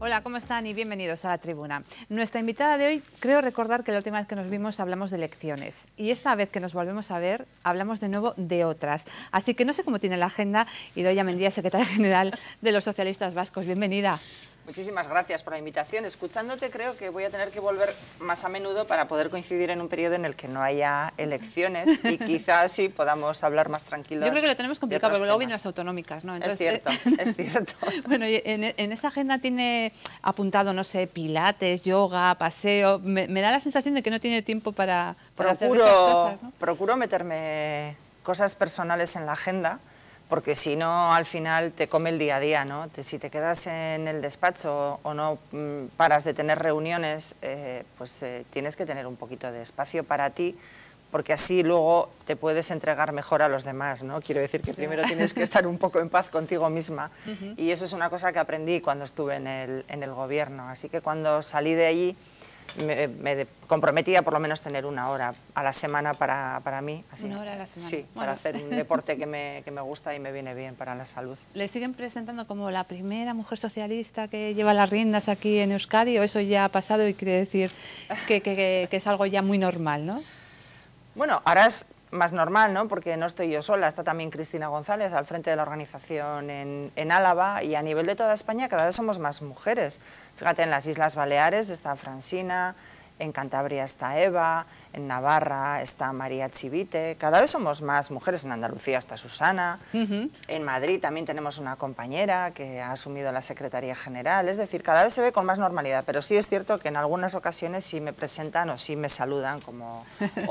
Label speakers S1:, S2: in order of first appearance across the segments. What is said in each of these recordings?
S1: Hola, ¿cómo están? Y bienvenidos a La Tribuna. Nuestra invitada de hoy, creo recordar que la última vez que nos vimos hablamos de elecciones. Y esta vez que nos volvemos a ver, hablamos de nuevo de otras. Así que no sé cómo tiene la agenda Idoia Mendia, secretaria general de los socialistas vascos. Bienvenida.
S2: Muchísimas gracias por la invitación. Escuchándote creo que voy a tener que volver más a menudo para poder coincidir en un periodo en el que no haya elecciones y quizás así podamos hablar más tranquilos.
S1: Yo creo que lo tenemos complicado, porque luego vienen las autonómicas, ¿no?
S2: Entonces, es cierto.
S1: Bueno, y en esa agenda tiene apuntado, no sé, pilates, yoga, paseo. Me da la sensación de que no tiene tiempo para hacer esas cosas, ¿no?
S2: Procuro meterme cosas personales en la agenda, porque si no, al final te come el día a día, ¿no? Si te quedas en el despacho o no paras de tener reuniones, tienes que tener un poquito de espacio para ti, porque así luego te puedes entregar mejor a los demás, ¿no? Quiero decir que primero tienes que estar un poco en paz contigo misma, y eso es una cosa que aprendí cuando estuve en el gobierno, así que cuando salí de allí me comprometía por lo menos tener una hora a la semana para mí. Así,
S1: ¿Una hora a la semana?
S2: Sí, bueno, para hacer un deporte que me gusta y me viene bien para la salud.
S1: ¿Le siguen presentando como la primera mujer socialista que lleva las riendas aquí en Euskadi, o eso ya ha pasado y quiere decir que es algo ya muy normal, ¿no?
S2: Bueno, ahora es más normal, ¿no? Porque no estoy yo sola, está también Cristina González al frente de la organización en Álava, y a nivel de toda España cada vez somos más mujeres. Fíjate, en las Islas Baleares está Francina, en Cantabria está Eva, en Navarra está María Chivite, cada vez somos más mujeres, en Andalucía está Susana, en Madrid también tenemos una compañera que ha asumido la Secretaría General, es decir, cada vez se ve con más normalidad, pero sí es cierto que en algunas ocasiones sí me presentan o sí me saludan como,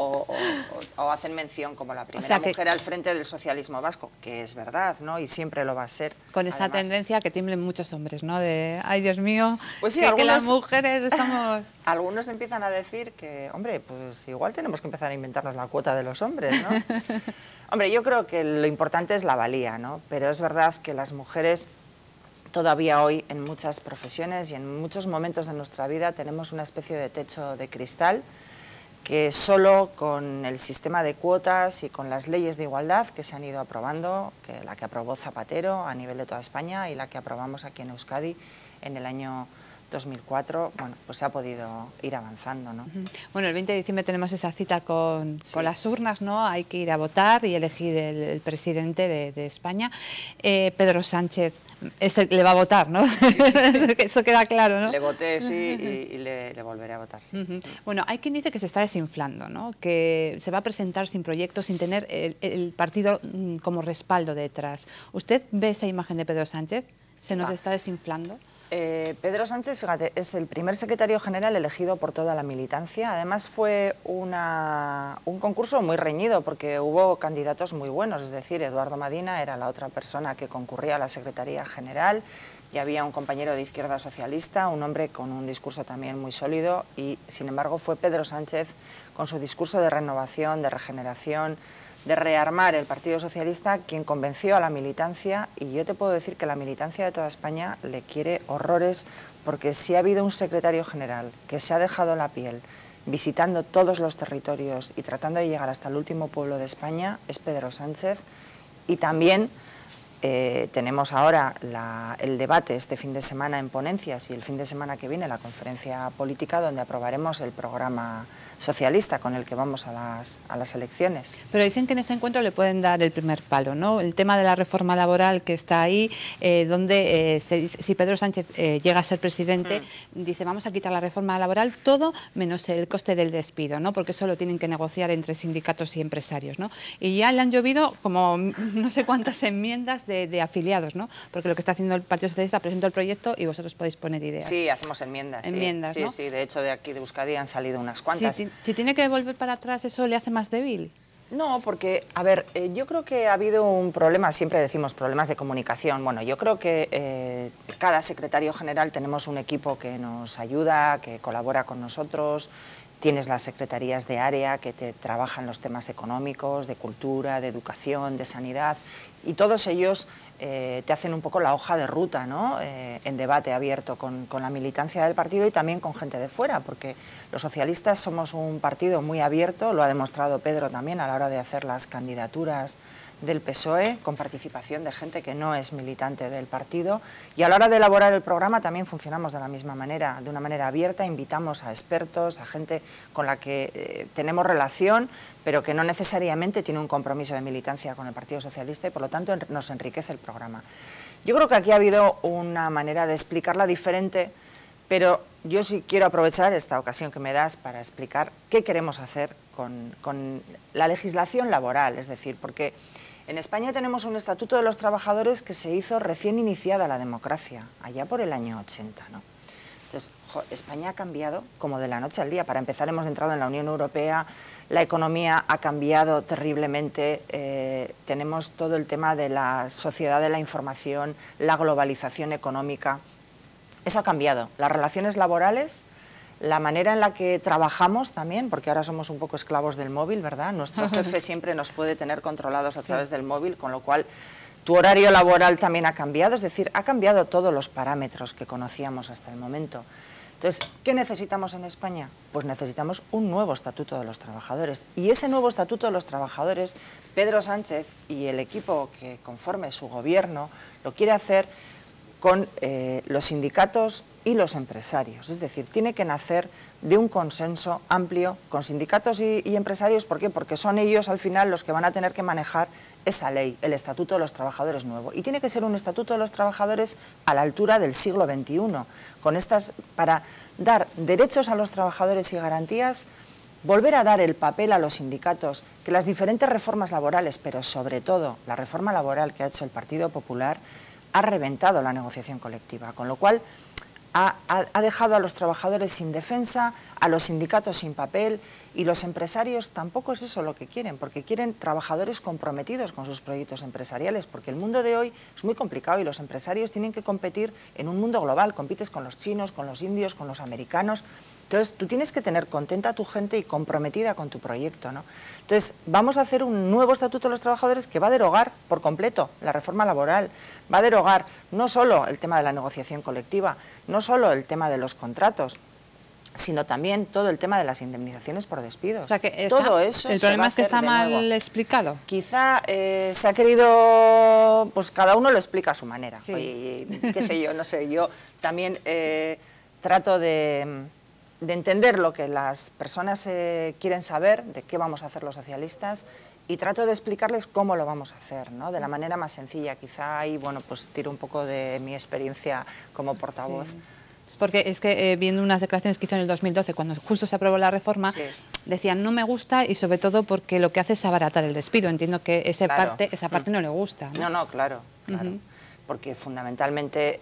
S2: o hacen mención como la primera mujer al frente del socialismo vasco, que es verdad, ¿no? Y siempre lo va a ser.
S1: Con esta tendencia que tiemblen muchos hombres, ¿no? De, ay Dios mío,
S2: pues sí,
S1: que las mujeres estamos...
S2: Algunos empiezan a decir que, hombre, pues igual tenemos que empezar a inventarnos la cuota de los hombres, ¿no? Hombre, yo creo que lo importante es la valía, ¿no? Pero es verdad que las mujeres todavía hoy en muchas profesiones y en muchos momentos de nuestra vida tenemos una especie de techo de cristal que solo con el sistema de cuotas y con las leyes de igualdad que se han ido aprobando, que la que aprobó Zapatero a nivel de toda España y la que aprobamos aquí en Euskadi en el año 2004, bueno, pues se ha podido ir avanzando, ¿no?
S1: Bueno, el 20 de diciembre tenemos esa cita con las urnas, ¿no? Hay que ir a votar y elegir el presidente de España. Pedro Sánchez le va a votar, ¿no? Sí. Eso queda claro, ¿no?
S2: Le voté, sí, y le volveré a votar, sí.
S1: Bueno, hay quien dice que se está desinflando, ¿no? Que se va a presentar sin proyecto, sin tener el partido como respaldo detrás. ¿Usted ve esa imagen de Pedro Sánchez? ¿Se nos está desinflando?
S2: Pedro Sánchez, fíjate, es el primer secretario general elegido por toda la militancia. Además fue un concurso muy reñido porque hubo candidatos muy buenos, es decir, Eduardo Madina era la otra persona que concurría a la Secretaría General y había un compañero de Izquierda Socialista, un hombre con un discurso también muy sólido, y sin embargo fue Pedro Sánchez con su discurso de renovación, de regeneración, de rearmar el Partido Socialista, quien convenció a la militancia, y yo te puedo decir que la militancia de toda España le quiere horrores, porque si ha habido un secretario general que se ha dejado la piel visitando todos los territorios y tratando de llegar hasta el último pueblo de España, es Pedro Sánchez. Y también tenemos ahora el debate este fin de semana en ponencias y el fin de semana que viene la conferencia política donde aprobaremos el programa socialista con el que vamos a las elecciones.
S1: Pero dicen que en ese encuentro le pueden dar el primer palo, ¿no? El tema de la reforma laboral que está ahí, donde si Pedro Sánchez llega a ser presidente, dice vamos a quitar la reforma laboral, todo menos el coste del despido, ¿no? Porque eso lo tienen que negociar entre sindicatos y empresarios, ¿no? Y ya le han llovido como no sé cuántas enmiendas de afiliados, ¿no? Porque lo que está haciendo el Partido Socialista, presenta el proyecto y vosotros podéis poner ideas.
S2: Sí, hacemos enmiendas.
S1: Enmiendas,
S2: sí,
S1: ¿no?
S2: Sí, de hecho de aquí de Euskadi han salido unas cuantas.
S1: Si tiene que volver para atrás, ¿eso le hace más débil?
S2: No, porque, a ver, yo creo que ha habido un problema, siempre decimos problemas de comunicación. Bueno, yo creo que cada secretario general tenemos un equipo que nos ayuda, que colabora con nosotros. Tienes las secretarías de área que te trabajan los temas económicos, de cultura, de educación, de sanidad, y todos ellos te hacen un poco la hoja de ruta, ¿no? En debate abierto con la militancia del partido y también con gente de fuera, porque los socialistas somos un partido muy abierto, lo ha demostrado Pedro también a la hora de hacer las candidaturas del PSOE, con participación de gente que no es militante del partido, y a la hora de elaborar el programa también funcionamos de la misma manera, de una manera abierta, invitamos a expertos, a gente con la que tenemos relación, pero que no necesariamente tiene un compromiso de militancia con el Partido Socialista y por lo tanto nos enriquece el programa. Yo creo que aquí ha habido una manera de explicarla diferente, pero yo sí quiero aprovechar esta ocasión que me das para explicar qué queremos hacer con la legislación laboral, es decir, porque en España tenemos un Estatuto de los Trabajadores que se hizo recién iniciada la democracia, allá por el año 80, ¿no? Entonces, España ha cambiado como de la noche al día. Para empezar, hemos entrado en la Unión Europea, la economía ha cambiado terriblemente, tenemos todo el tema de la sociedad de la información, la globalización económica. Eso ha cambiado. Las relaciones laborales, la manera en la que trabajamos también, porque ahora somos un poco esclavos del móvil, ¿verdad? Nuestro jefe siempre nos puede tener controlados a través del móvil, con lo cual tu horario laboral también ha cambiado, es decir, ha cambiado todos los parámetros que conocíamos hasta el momento. Entonces, ¿qué necesitamos en España? Pues necesitamos un nuevo Estatuto de los Trabajadores. Y ese nuevo Estatuto de los Trabajadores, Pedro Sánchez y el equipo que conforme su gobierno lo quiere hacer con los sindicatos y los empresarios. Es decir, tiene que nacer de un consenso amplio con sindicatos y empresarios. ¿Por qué? Porque son ellos al final los que van a tener que manejar esa ley, el Estatuto de los Trabajadores nuevo. Y tiene que ser un Estatuto de los Trabajadores a la altura del siglo XXI, para dar derechos a los trabajadores y garantías, volver a dar el papel a los sindicatos, que las diferentes reformas laborales, pero sobre todo la reforma laboral que ha hecho el Partido Popular, ha reventado la negociación colectiva, con lo cual ha dejado a los trabajadores sin defensa, a los sindicatos sin papel, y los empresarios tampoco es eso lo que quieren, porque quieren trabajadores comprometidos con sus proyectos empresariales, porque el mundo de hoy es muy complicado y los empresarios tienen que competir en un mundo global, compites con los chinos, con los indios, con los americanos. Entonces, tú tienes que tener contenta a tu gente y comprometida con tu proyecto, ¿no? Entonces, vamos a hacer un nuevo Estatuto de los Trabajadores que va a derogar por completo la reforma laboral, va a derogar no solo el tema de la negociación colectiva, no solo el tema de los contratos, sino también todo el tema de las indemnizaciones por despidos.
S1: O sea que
S2: todo eso
S1: el problema es que está mal explicado.
S2: Quizá se ha querido, pues cada uno lo explica a su manera.
S1: Sí.
S2: Oye, qué sé yo, no sé, yo también trato de entender lo que las personas quieren saber, de qué vamos a hacer los socialistas, y trato de explicarles cómo lo vamos a hacer, ¿no? De la manera más sencilla. Quizá ahí, bueno, pues tiro un poco de mi experiencia como portavoz.
S1: Sí. Porque es que viendo unas declaraciones que hizo en el 2012, cuando justo se aprobó la reforma, sí, decían no me gusta, y sobre todo porque lo que hace es abaratar el despido. Entiendo que esa parte no le gusta, ¿no?
S2: No, claro. Porque fundamentalmente,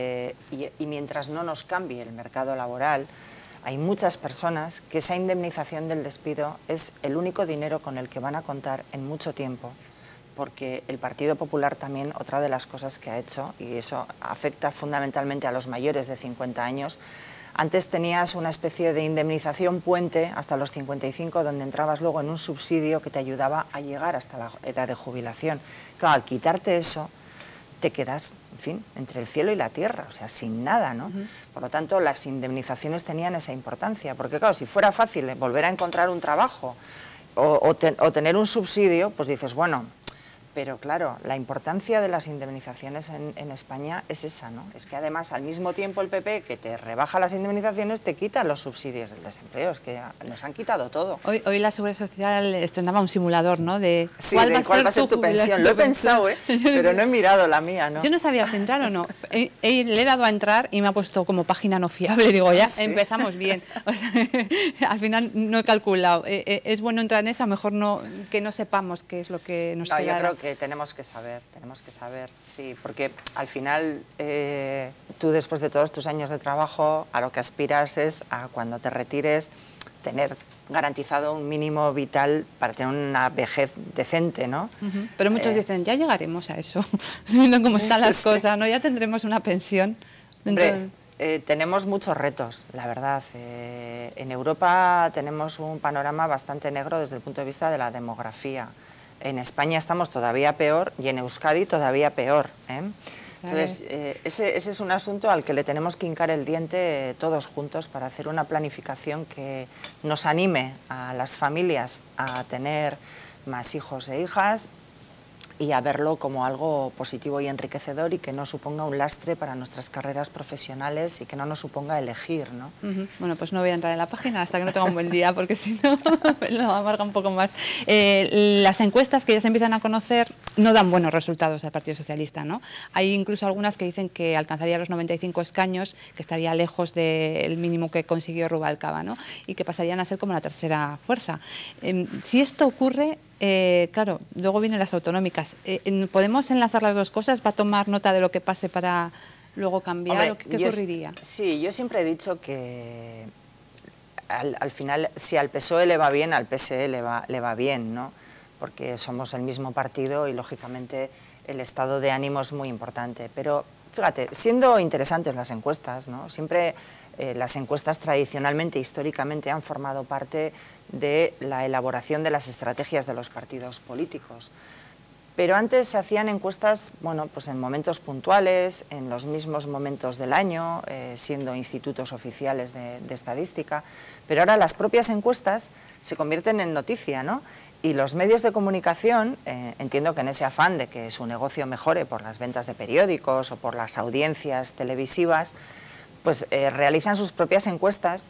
S2: y mientras no nos cambie el mercado laboral, hay muchas personas que esa indemnización del despido es el único dinero con el que van a contar en mucho tiempo, porque el Partido Popular también, otra de las cosas que ha hecho, y eso afecta fundamentalmente a los mayores de 50 años, antes tenías una especie de indemnización puente hasta los 55, donde entrabas luego en un subsidio que te ayudaba a llegar hasta la edad de jubilación. Claro, al quitarte eso, te quedas, en fin, entre el cielo y la tierra, o sea, sin nada, ¿no? Por lo tanto, las indemnizaciones tenían esa importancia, porque claro, si fuera fácil volver a encontrar un trabajo o tener un subsidio, pues dices, bueno. Pero claro, la importancia de las indemnizaciones en España es esa, ¿no? Es que además al mismo tiempo el PP, que te rebaja las indemnizaciones, te quita los subsidios del desempleo, es que nos han quitado todo.
S1: Hoy la Seguridad Social estrenaba un simulador, ¿no? De
S2: sí, ¿cuál va a ser tu pensión? Lo he pensado, pero no he mirado la mía, ¿no?
S1: Yo no sabía si entrar o no. Le he dado a entrar y me ha puesto como página no fiable. Digo, ya, ¿sí? Empezamos bien. O sea, al final no he calculado. ¿Es bueno entrar en eso? A lo mejor no, que no sepamos qué es lo que nos queda.
S2: Yo creo que tenemos que saber, sí, porque al final tú después de todos tus años de trabajo a lo que aspiras es a cuando te retires tener garantizado un mínimo vital para tener una vejez decente, ¿no?
S1: Pero muchos dicen, ya llegaremos a eso, viendo cómo están las cosas, ¿no? Ya tendremos una pensión.
S2: Hombre, tenemos muchos retos, la verdad. En Europa tenemos un panorama bastante negro desde el punto de vista de la demografía. En España estamos todavía peor y en Euskadi todavía peor, ¿eh? Entonces, ese es un asunto al que le tenemos que hincar el diente todos juntos para hacer una planificación que nos anime a las familias a tener más hijos e hijas y a verlo como algo positivo y enriquecedor y que no suponga un lastre para nuestras carreras profesionales y que no nos suponga elegir, ¿no?
S1: Bueno, pues no voy a entrar en la página hasta que no tenga un buen día, porque si no me lo amarga un poco más. Las encuestas que ya se empiezan a conocer no dan buenos resultados al Partido Socialista, ¿no? Hay incluso algunas que dicen que alcanzaría los 95 escaños, que estaría lejos del mínimo que consiguió Rubalcaba, ¿no? Y que pasarían a ser como la tercera fuerza. Si esto ocurre, claro, luego vienen las autonómicas. ¿Podemos enlazar las dos cosas? ¿Va a tomar nota de lo que pase para luego cambiar?
S2: Hombre,
S1: ¿O qué ocurriría?
S2: Sí, yo siempre he dicho que al final, si al PSOE le va bien, al PSE le va bien, ¿no? Porque somos el mismo partido y, lógicamente, el estado de ánimo es muy importante. Pero, fíjate, siendo interesantes las encuestas, ¿no? Siempre las encuestas tradicionalmente, históricamente, han formado parte de la elaboración de las estrategias de los partidos políticos. Pero antes se hacían encuestas, bueno, pues en momentos puntuales, en los mismos momentos del año, siendo institutos oficiales de estadística. Pero ahora las propias encuestas se convierten en noticia, ¿no? Y los medios de comunicación, entiendo que en ese afán de que su negocio mejore por las ventas de periódicos o por las audiencias televisivas, pues realizan sus propias encuestas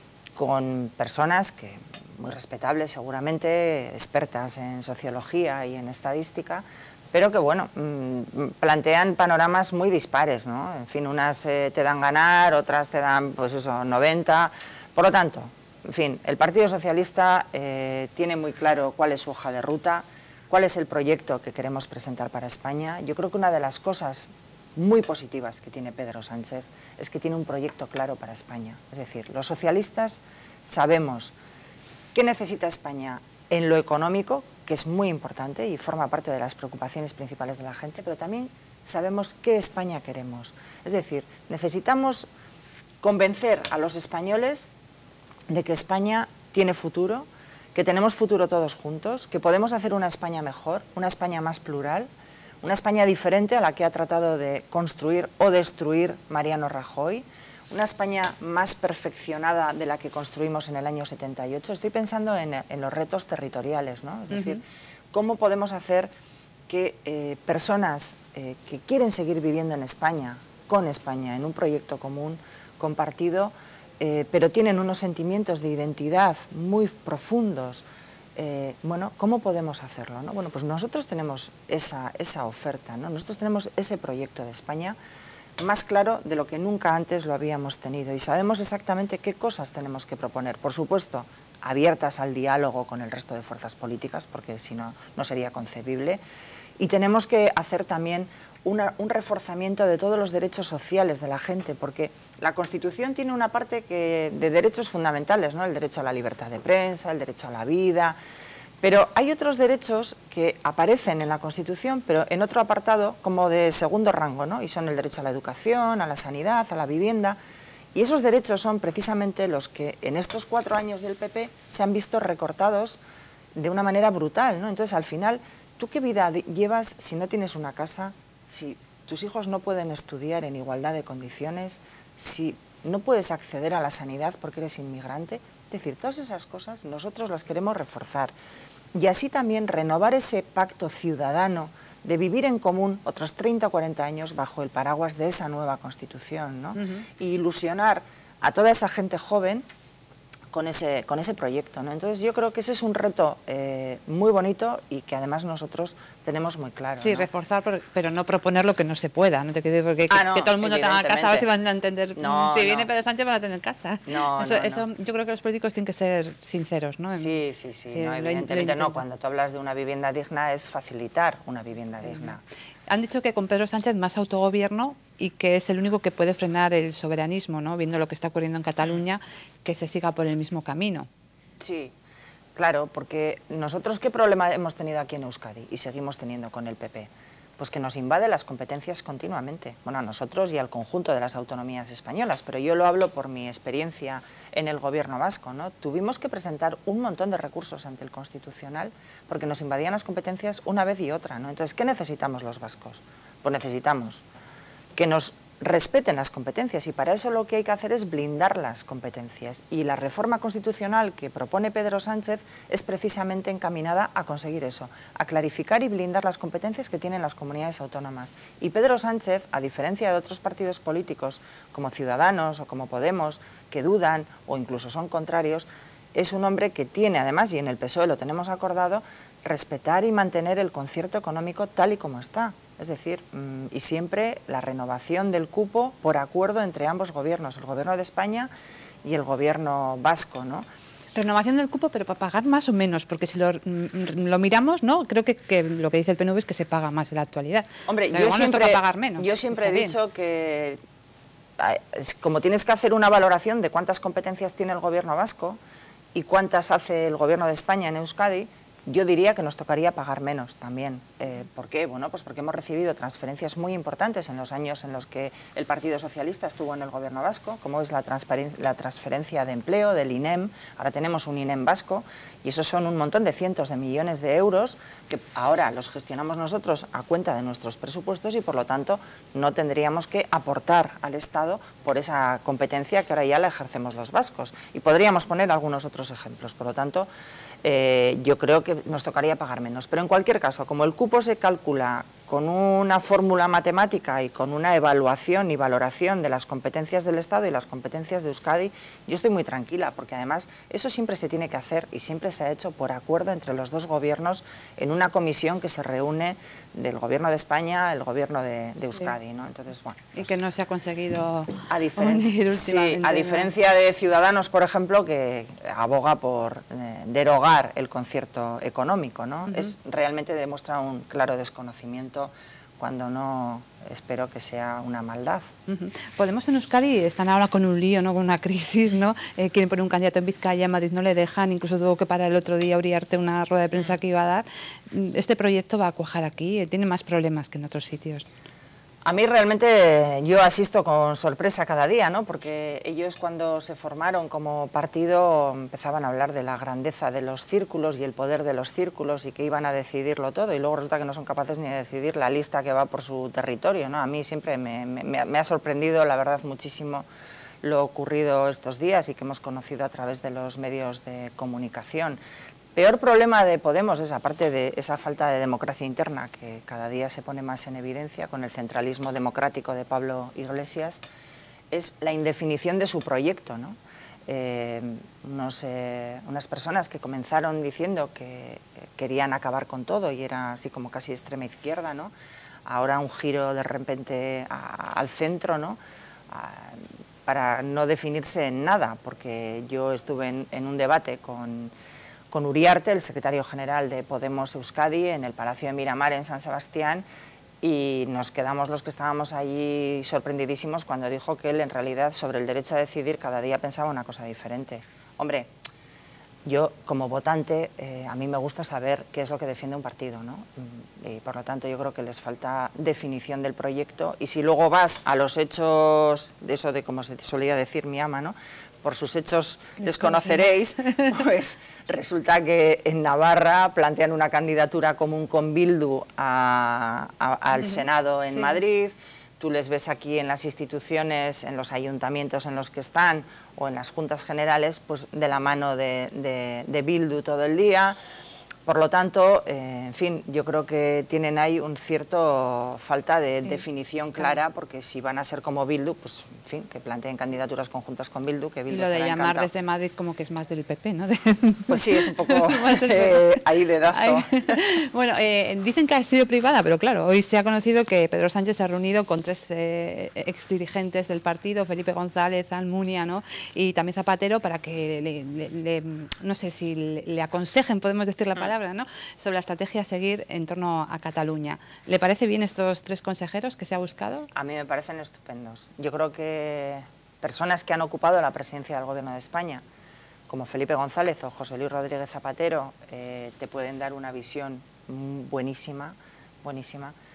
S2: con personas que, muy respetables seguramente, expertas en sociología y en estadística, pero que, bueno, plantean panoramas muy dispares, ¿no? En fin, unas te dan ganar, otras te dan, pues eso, 90. Por lo tanto, en fin, el Partido Socialista tiene muy claro cuál es su hoja de ruta, cuál es el proyecto que queremos presentar para España. Yo creo que una de las cosas muy positivas que tiene Pedro Sánchez es que tiene un proyecto claro para España. Es decir, los socialistas sabemos qué necesita España en lo económico, que es muy importante y forma parte de las preocupaciones principales de la gente, pero también sabemos qué España queremos. Es decir, necesitamos convencer a los españoles de que España tiene futuro, que tenemos futuro todos juntos, que podemos hacer una España mejor, una España más plural, una España diferente a la que ha tratado de construir o destruir Mariano Rajoy, una España más perfeccionada de la que construimos en el año 78. Estoy pensando en los retos territoriales, ¿no? Es decir, cómo podemos hacer que personas que quieren seguir viviendo en España, con España, en un proyecto común, compartido, pero tienen unos sentimientos de identidad muy profundos, bueno, ¿cómo podemos hacerlo, ¿no? Bueno, pues nosotros tenemos esa oferta, ¿no? Nosotros tenemos ese proyecto de España más claro de lo que nunca antes lo habíamos tenido y sabemos exactamente qué cosas tenemos que proponer. Por supuesto, abiertas al diálogo con el resto de fuerzas políticas, porque si no, no sería concebible. Y tenemos que hacer también un reforzamiento de todos los derechos sociales de la gente, porque la Constitución tiene una parte de derechos fundamentales, ¿no? El derecho a la libertad de prensa, el derecho a la vida, pero hay otros derechos que aparecen en la Constitución, pero en otro apartado como de segundo rango, ¿no? Y son el derecho a la educación, a la sanidad, a la vivienda. Y esos derechos son precisamente los que en estos 4 años del PP se han visto recortados de una manera brutal, ¿no? Entonces, al final, ¿tú qué vida llevas si no tienes una casa, si tus hijos no pueden estudiar en igualdad de condiciones, si no puedes acceder a la sanidad porque eres inmigrante? Es decir, todas esas cosas nosotros las queremos reforzar y así también renovar ese pacto ciudadano de vivir en común otros 30 o 40 años bajo el paraguas de esa nueva Constitución, ¿no? Y ilusionar a toda esa gente joven con ese proyecto, ¿no? Entonces yo creo que ese es un reto muy bonito y que además nosotros tenemos muy claro,
S1: sí,
S2: ¿no?
S1: Reforzar, pero no proponer lo que no se pueda, no te quedes porque
S2: no,
S1: que todo el mundo tenga casa, a ver si van a entender,
S2: no,
S1: si viene Pedro Sánchez van a tener casa. Eso,
S2: no.
S1: yo creo que los políticos tienen que ser sinceros, ¿no?
S2: Sí, no, evidentemente no, cuando tú hablas de una vivienda digna es facilitar una vivienda digna.
S1: Han dicho que con Pedro Sánchez más autogobierno y que es el único que puede frenar el soberanismo, ¿no? Viendo lo que está ocurriendo en Cataluña, que se siga por el mismo camino.
S2: Sí, claro, porque nosotros ¿qué problema hemos tenido aquí en Euskadi y seguimos teniendo con el PP? pues que nos invade las competencias continuamente, bueno, a nosotros y al conjunto de las autonomías españolas, pero yo lo hablo por mi experiencia en el gobierno vasco, ¿no? Tuvimos que presentar un montón de recursos ante el Constitucional porque nos invadían las competencias una vez y otra, ¿no? Entonces, ¿qué necesitamos los vascos? Pues necesitamos que nos respeten las competencias y para eso lo que hay que hacer es blindar las competencias y la reforma constitucional que propone Pedro Sánchez es precisamente encaminada a conseguir eso, a clarificar y blindar las competencias que tienen las comunidades autónomas. Y Pedro Sánchez, a diferencia de otros partidos políticos como Ciudadanos o como Podemos, que dudan o incluso son contrarios, es un hombre que tiene además, y en el PSOE lo tenemos acordado, respetar y mantener el concierto económico tal y como está. Es decir, y siempre la renovación del cupo por acuerdo entre ambos gobiernos, el gobierno de España y el gobierno vasco, ¿no?
S1: Renovación del cupo, pero para pagar más o menos, porque si lo miramos, ¿no? Creo que lo que dice el PNV es que se paga más en la actualidad.
S2: Hombre,
S1: o sea,
S2: yo siempre,
S1: toca pagar menos.
S2: Yo siempre he dicho que como tienes que hacer una valoración de cuántas competencias tiene el gobierno vasco y cuántas hace el gobierno de España en Euskadi, yo diría que nos tocaría pagar menos también. ¿Por qué? Bueno, pues porque hemos recibido transferencias muy importantes en los años en los que el Partido Socialista estuvo en el gobierno vasco, como es la transferencia de empleo del INEM. Ahora tenemos un INEM vasco y esos son un montón de cientos de millones de euros que ahora los gestionamos nosotros a cuenta de nuestros presupuestos y por lo tanto no tendríamos que aportar al Estado por esa competencia que ahora ya la ejercemos los vascos. Y podríamos poner algunos otros ejemplos. Por lo tanto, yo creo que nos tocaría pagar menos. Pero en cualquier caso, como el cupo se calcula con una fórmula matemática y con una evaluación y valoración de las competencias del Estado y las competencias de Euskadi, yo estoy muy tranquila, porque además eso siempre se tiene que hacer y siempre se ha hecho por acuerdo entre los dos gobiernos en una comisión que se reúne del gobierno de España, el gobierno de Euskadi, sí, ¿no? Entonces, bueno, pues,
S1: y que no se ha conseguido
S2: unir últimamente. Sí, a diferencia de Ciudadanos, por ejemplo, que aboga por derogar el concierto económico, ¿no? Es realmente demuestra un claro desconocimiento cuando no espero que sea una maldad.
S1: Podemos en Euskadi están ahora con un lío, ¿no? Con una crisis, ¿no? Quieren poner un candidato en Vizcaya, en Madrid no le dejan, incluso tuvo que parar el otro día Uriarte una rueda de prensa que iba a dar. ¿Este proyecto va a cuajar aquí? ¿Tiene más problemas que en otros sitios?
S2: A mí realmente yo asisto con sorpresa cada día, ¿no? Porque ellos cuando se formaron como partido empezaban a hablar de la grandeza de los círculos y el poder de los círculos y que iban a decidirlo todo y luego resulta que no son capaces ni de decidir la lista que va por su territorio, ¿no? A mí siempre me ha sorprendido, la verdad, muchísimo lo ocurrido estos días y que hemos conocido a través de los medios de comunicación. Peor problema de Podemos es, aparte de esa falta de democracia interna que cada día se pone más en evidencia con el centralismo democrático de Pablo Iglesias, es la indefinición de su proyecto, ¿no? Unas personas que comenzaron diciendo que querían acabar con todo y era así como casi extrema izquierda, ¿no? Ahora un giro de repente al centro, ¿no? Para no definirse en nada, porque yo estuve en un debate con Uriarte, el secretario general de Podemos Euskadi, en el Palacio de Miramar en San Sebastián, y nos quedamos los que estábamos allí sorprendidísimos cuando dijo que él en realidad sobre el derecho a decidir cada día pensaba una cosa diferente. Hombre, yo como votante a mí me gusta saber qué es lo que defiende un partido, ¿no? Y por lo tanto yo creo que les falta definición del proyecto y si luego vas a los hechos, de eso de como se solía decir mi ama, ¿no? Por sus hechos les conoceréis, pues resulta que en Navarra plantean una candidatura común con Bildu al Senado en Madrid. Tú les ves aquí en las instituciones, en los ayuntamientos en los que están o en las juntas generales, pues de la mano de Bildu todo el día. Por lo tanto, en fin, yo creo que tienen ahí un cierto falta de definición clara, porque si van a ser como Bildu, pues en fin, que planteen candidaturas conjuntas con Bildu, que Bildu
S1: y lo de llamar
S2: encantado.
S1: Desde Madrid como que es más del PP, ¿no?
S2: Pues sí, es un poco ahí dedazo.
S1: Bueno, dicen que ha sido privada, pero claro, hoy se ha conocido que Pedro Sánchez se ha reunido con 3 exdirigentes del partido, Felipe González, Almunia, ¿no? Y también Zapatero, para que no sé si le aconsejen, podemos decir la palabra, ¿no? Sobre la estrategia a seguir en torno a Cataluña. ¿Le parece bien estos 3 consejeros que se ha buscado?
S2: A mí me parecen estupendos. Yo creo que personas que han ocupado la presidencia del Gobierno de España, como Felipe González o José Luis Rodríguez Zapatero, te pueden dar una visión buenísima, buenísima.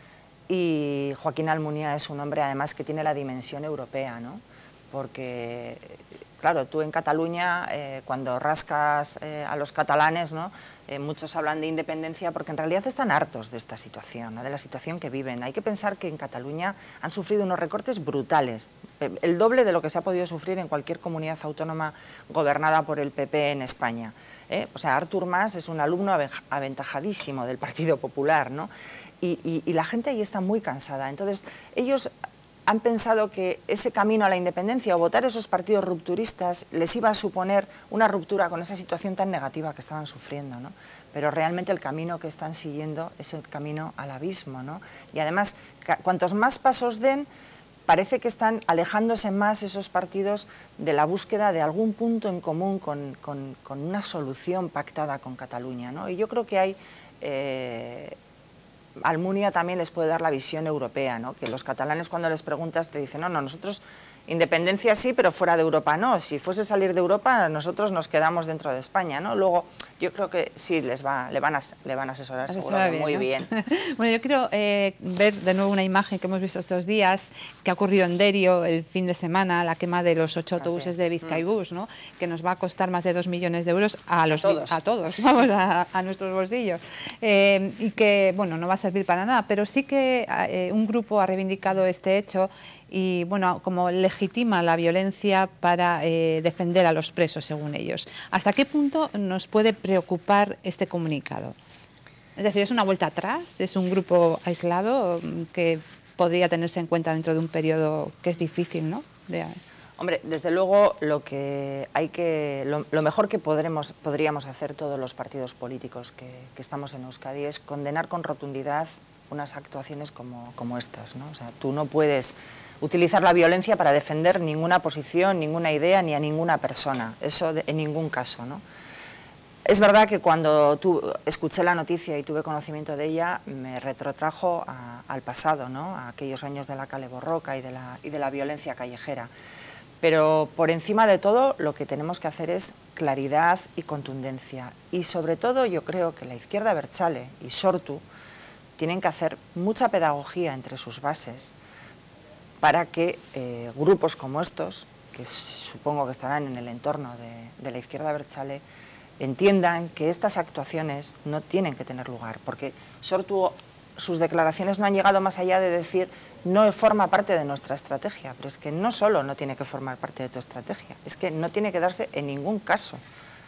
S2: Y Joaquín Almunia es un hombre además que tiene la dimensión europea, ¿no? Porque, claro, tú en Cataluña, cuando rascas a los catalanes, ¿no? Muchos hablan de independencia porque en realidad están hartos de esta situación, ¿no? De la situación que viven. Hay que pensar que en Cataluña han sufrido unos recortes brutales, el doble de lo que se ha podido sufrir en cualquier comunidad autónoma gobernada por el PP en España. O sea, Artur Mas es un alumno aventajadísimo del Partido Popular, ¿no? Y la gente ahí está muy cansada. Entonces, ellos han pensado que ese camino a la independencia o votar esos partidos rupturistas les iba a suponer una ruptura con esa situación tan negativa que estaban sufriendo, ¿no? Pero realmente el camino que están siguiendo es el camino al abismo, ¿no? Y además, cuantos más pasos den, parece que están alejándose más esos partidos de la búsqueda de algún punto en común con una solución pactada con Cataluña, ¿no? Y yo creo que hay... Almunia también les puede dar la visión europea, ¿no? Que los catalanes cuando les preguntas te dicen, no, nosotros independencia sí, pero fuera de Europa no. Si fuese salir de Europa, nosotros nos quedamos dentro de España, ¿no? Luego, yo creo que sí, le van a asesorar seguro, bien, muy, ¿no? Bien.
S1: Bueno, yo quiero ver de nuevo una imagen que hemos visto estos días, que ha ocurrido en Derio el fin de semana, la quema de los 8 autobuses de Bizkaibus, ¿no? Que nos va a costar más de 2 millones de euros a todos, vamos, a nuestros bolsillos. Y que, bueno, no va a servir para nada, pero sí que un grupo ha reivindicado este hecho y, bueno, como legitima la violencia para defender a los presos, según ellos. ¿Hasta qué punto nos puede preocupar este comunicado? Es decir, ¿es una vuelta atrás? ¿Es un grupo aislado que podría tenerse en cuenta dentro de un periodo que es difícil, ¿no?
S2: Hombre, desde luego lo mejor que podríamos hacer todos los partidos políticos que estamos en Euskadi es condenar con rotundidad unas actuaciones como estas, ¿no? O sea, tú no puedes utilizar la violencia para defender ninguna posición, ninguna idea ni a ninguna persona, eso en ningún caso, ¿no? Es verdad que cuando escuché la noticia y tuve conocimiento de ella, me retrotrajo al pasado, ¿no? A aquellos años de la Kale Borroka y de la violencia callejera. Pero por encima de todo lo que tenemos que hacer es claridad y contundencia. Y sobre todo yo creo que la izquierda abertzale y Sortu tienen que hacer mucha pedagogía entre sus bases para que grupos como estos, que supongo que estarán en el entorno de la izquierda abertzale, entiendan que estas actuaciones no tienen que tener lugar, porque Sortu, sus declaraciones no han llegado más allá de decir no forma parte de nuestra estrategia, pero es que no solo no tiene que formar parte de tu estrategia, es que no tiene que darse en ningún caso.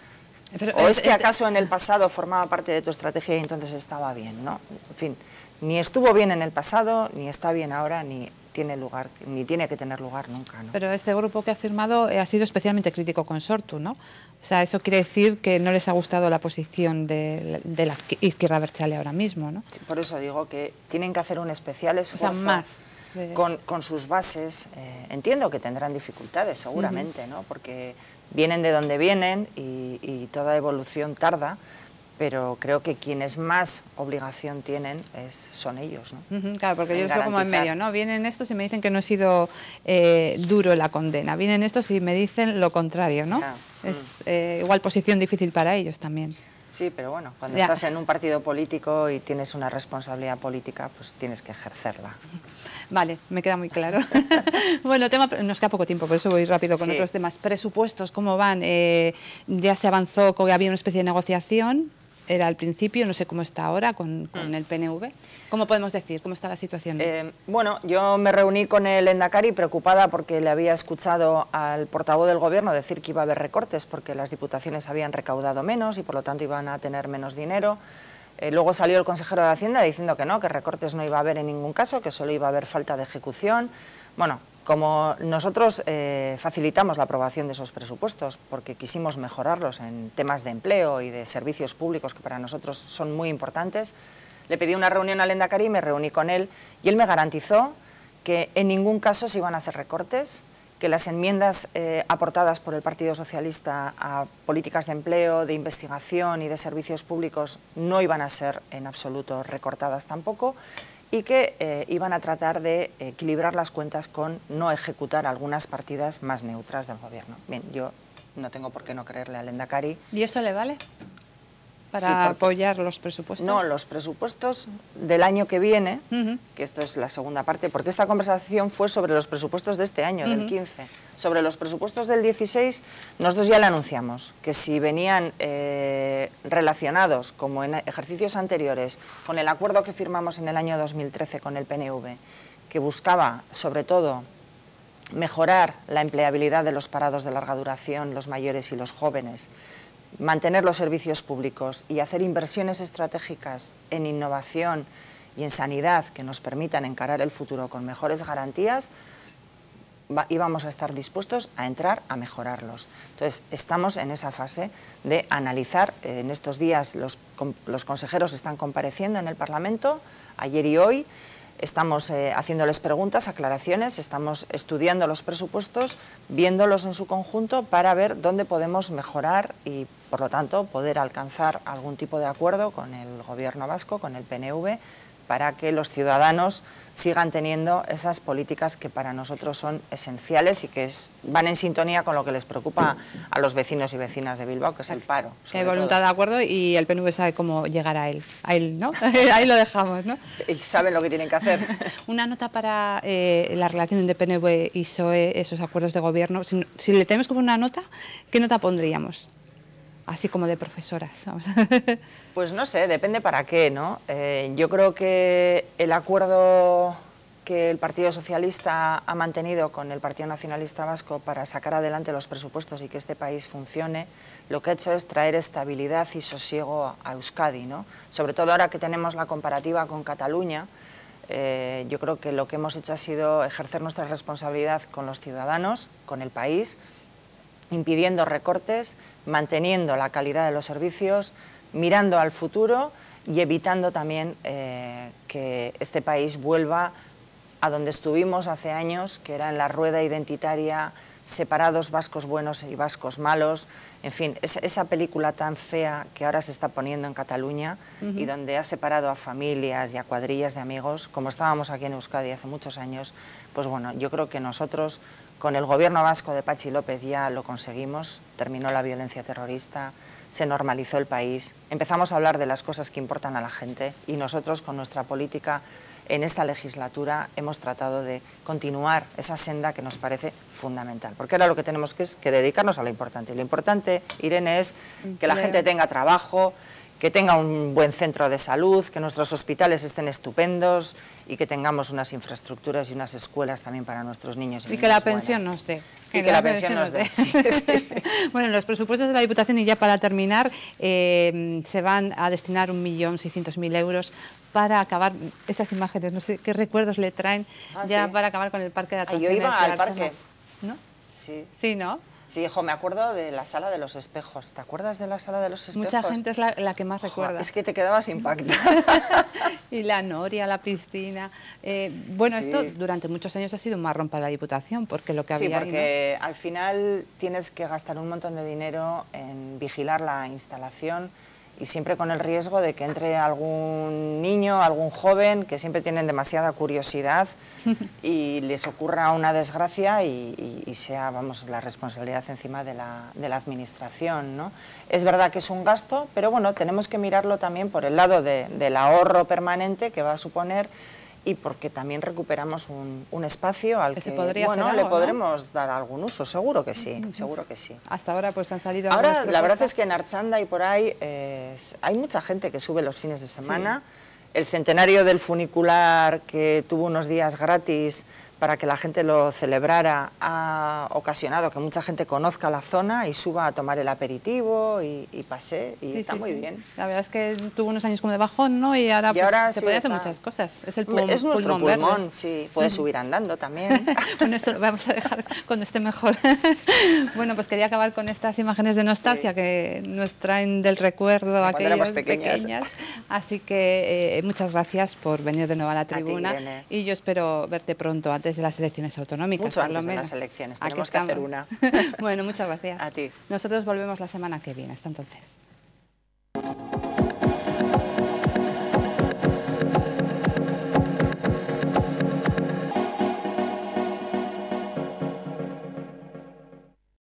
S2: Pero ¿o es que acaso en el pasado formaba parte de tu estrategia y entonces estaba bien, ¿no? En fin, ni estuvo bien en el pasado, ni está bien ahora, ni tiene lugar, ni tiene que tener lugar nunca, ¿no?
S1: Pero este grupo que ha firmado ha sido especialmente crítico con Sortu, ¿no? O sea, eso quiere decir que no les ha gustado la posición de la izquierda abertzale ahora mismo, ¿no?
S2: Sí, por eso digo que tienen que hacer un especial esfuerzo.
S1: O sea, más.
S2: Con sus bases. Entiendo que tendrán dificultades, seguramente, ¿no? Porque vienen de donde vienen y toda evolución tarda, pero creo que quienes más obligación tienen son ellos, ¿no?
S1: Claro, porque yo estoy como en medio, ¿no? Vienen estos y me dicen que no he sido duro la condena, vienen estos y me dicen lo contrario, ¿no? Es igual posición difícil para ellos también.
S2: Sí, pero bueno, cuando estás en un partido político y tienes una responsabilidad política, pues tienes que ejercerla.
S1: Vale, me queda muy claro. Bueno, nos queda poco tiempo, por eso voy rápido con otros temas. Presupuestos, ¿cómo van? Ya se avanzó, que había una especie de negociación, era al principio, no sé cómo está ahora con el PNV. ¿Cómo podemos decir? ¿Cómo está la situación?
S2: Bueno, yo me reuní con el Endacari preocupada porque le había escuchado al portavoz del Gobierno decir que iba a haber recortes porque las diputaciones habían recaudado menos y por lo tanto iban a tener menos dinero. Luego salió el consejero de Hacienda diciendo que no, que recortes no iba a haber en ningún caso, que solo iba a haber falta de ejecución. Bueno, como nosotros facilitamos la aprobación de esos presupuestos porque quisimos mejorarlos en temas de empleo y de servicios públicos que para nosotros son muy importantes, le pedí una reunión al Lehendakari, me reuní con él y él me garantizó que en ningún caso se iban a hacer recortes, que las enmiendas aportadas por el Partido Socialista a políticas de empleo, de investigación y de servicios públicos no iban a ser en absoluto recortadas tampoco y que iban a tratar de equilibrar las cuentas con no ejecutar algunas partidas más neutras del Gobierno. Bien, yo no tengo por qué no creerle al Lehendakari.
S1: ¿Y eso le vale? para apoyar los presupuestos.
S2: No, los presupuestos del año que viene, que esto es la segunda parte, porque esta conversación fue sobre los presupuestos de este año, del 15. Sobre los presupuestos del 16, nosotros ya le anunciamos que si venían relacionados, como en ejercicios anteriores, con el acuerdo que firmamos en el año 2013 con el PNV, que buscaba, sobre todo, mejorar la empleabilidad de los parados de larga duración, los mayores y los jóvenes, mantener los servicios públicos y hacer inversiones estratégicas en innovación y en sanidad que nos permitan encarar el futuro con mejores garantías, íbamos a estar dispuestos a entrar a mejorarlos. Entonces, estamos en esa fase de analizar. En estos días los consejeros están compareciendo en el Parlamento, ayer y hoy. Estamos haciéndoles preguntas, aclaraciones, estamos estudiando los presupuestos, viéndolos en su conjunto para ver dónde podemos mejorar y, por lo tanto, poder alcanzar algún tipo de acuerdo con el Gobierno vasco, con el PNV, para que los ciudadanos sigan teniendo esas políticas que para nosotros son esenciales y que van en sintonía con lo que les preocupa a los vecinos y vecinas de Bilbao, que es el paro.
S1: Hay voluntad de acuerdo y el PNV sabe cómo llegar a él, ¿no? Ahí lo dejamos, ¿no?
S2: Y saben lo que tienen que hacer.
S1: Una nota para la relación de PNV y PSOE, esos acuerdos de gobierno. Si le tenemos que poner una nota, ¿qué nota pondríamos? Así como de profesoras. Vamos.
S2: Pues no sé, depende para qué, ¿no? Yo creo que el acuerdo que el Partido Socialista ha mantenido con el Partido Nacionalista Vasco para sacar adelante los presupuestos y que este país funcione, lo que ha hecho es traer estabilidad y sosiego a Euskadi, ¿no? Sobre todo ahora que tenemos la comparativa con Cataluña, yo creo que lo que hemos hecho ha sido ejercer nuestra responsabilidad con los ciudadanos, con el país, impidiendo recortes, manteniendo la calidad de los servicios, mirando al futuro y evitando también que este país vuelva a donde estuvimos hace años, que era en la rueda identitaria, separados vascos buenos y vascos malos, en fin, esa película tan fea que ahora se está poniendo en Cataluña y donde ha separado a familias y a cuadrillas de amigos, como estábamos aquí en Euskadi hace muchos años, pues bueno, yo creo que nosotros con el gobierno vasco de Patxi López ya lo conseguimos, terminó la violencia terrorista, se normalizó el país, empezamos a hablar de las cosas que importan a la gente y nosotros con nuestra política en esta legislatura hemos tratado de continuar esa senda que nos parece fundamental, porque ahora lo que tenemos que dedicarnos a lo importante. Y lo importante, Irene, es que la gente tenga trabajo, que tenga un buen centro de salud, que nuestros hospitales estén estupendos y que tengamos unas infraestructuras y unas escuelas también para nuestros niños y
S1: que la pensión nos dé.
S2: Y que la pensión nos dé. Sí, sí.
S1: Bueno, los presupuestos de la Diputación, y ya para terminar, se van a destinar 1.600.000 euros para acabar, esas imágenes, no sé qué recuerdos le traen ya ¿sí? Para acabar con el parque de atracciones.
S2: Yo iba al parque.
S1: ¿No?
S2: Sí.
S1: Sí, ¿no?
S2: Sí, hijo, me acuerdo de la sala de los espejos. ¿Te acuerdas de la sala de los espejos?
S1: Mucha gente es la que más recuerda.
S2: Es que te quedabas impactada.
S1: Y la noria, la piscina. Bueno,
S2: sí.
S1: Esto durante muchos años ha sido un marrón para la Diputación, porque lo que había
S2: sí, porque
S1: ahí, ¿no?
S2: Al final tienes que gastar un montón de dinero en vigilar la instalación y siempre con el riesgo de que entre algún niño, algún joven, que siempre tienen demasiada curiosidad y les ocurra una desgracia y sea, vamos, la responsabilidad encima de la administración, ¿no? Es verdad que es un gasto, pero bueno, tenemos que mirarlo también por el lado del ahorro permanente que va a suponer y porque también recuperamos un espacio al que bueno, le podremos dar algún uso, seguro que sí, seguro que sí.
S1: Hasta ahora pues han salido...
S2: Ahora la verdad es que en Archanda y por ahí hay mucha gente que sube los fines de semana. Sí. El centenario del funicular que tuvo unos días gratis para que la gente lo celebrara ha ocasionado que mucha gente conozca la zona y suba a tomar el aperitivo y pase y sí, está muy bien.
S1: La verdad es que tuvo unos años como de bajón, ¿no? Y ahora, pues, se puede hacer muchas cosas. Es el
S2: es nuestro pulmón, sí. Puedes subir andando también.
S1: Bueno, eso lo vamos a dejar cuando esté mejor. Bueno, pues quería acabar con estas imágenes de nostalgia que nos traen del recuerdo a aquellas pequeñas. Así que muchas gracias por venir de nuevo a la tribuna. Y yo espero verte pronto antes de las elecciones autonómicas.
S2: Mucho antes de las elecciones, tenemos que hacer una.
S1: Bueno, muchas gracias.
S2: A ti.
S1: Nosotros volvemos la semana que viene. Hasta entonces.